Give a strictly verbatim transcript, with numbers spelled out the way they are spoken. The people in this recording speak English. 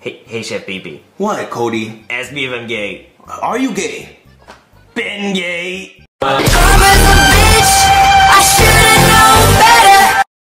Hey, hey, Chef Baby. What, Cody? Ask me if I'm gay. Are you gay? Bengay.